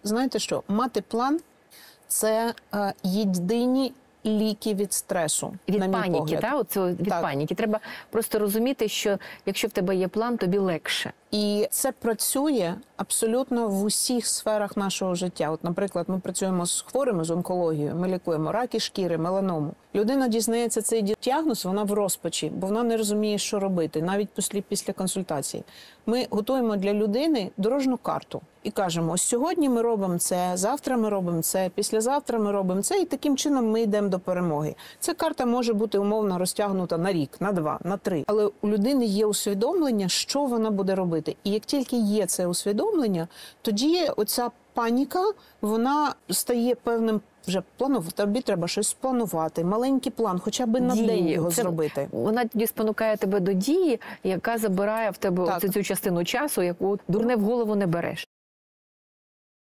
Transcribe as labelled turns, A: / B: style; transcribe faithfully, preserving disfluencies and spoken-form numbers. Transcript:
A: знаєте що, мати план – це е, єдині ліки від стресу,
B: Від
A: на мій
B: паніки,
A: погляд.
B: та? Оце від
A: Так.
B: паніки. Треба просто розуміти, що якщо в тебе є план, тобі легше.
A: І це працює абсолютно в усіх сферах нашого життя. От, наприклад, ми працюємо з хворими з онкологією, ми лікуємо раки шкіри, меланому. Людина дізнається цей діагноз, вона в розпачі, бо вона не розуміє, що робити, навіть після, після консультації. Ми готуємо для людини дорожню карту і кажемо, ось сьогодні ми робимо це, завтра ми робимо це, післязавтра ми робимо це, і таким чином ми йдемо до перемоги. Ця карта може бути умовно розтягнута на рік, на два, на три. Але у людини є усвідомлення, що вона буде робити. І як тільки є це усвідомлення, тоді оця паніка, вона стає певним вже планом. Тобі треба щось спланувати, маленький план, хоча б на
B: Дії.
A: день його
B: Це,
A: зробити.
B: Вона тоді спонукає тебе до дії, яка забирає в тебе
A: Так.
B: оцю цю частину часу, яку дурне в голову не береш.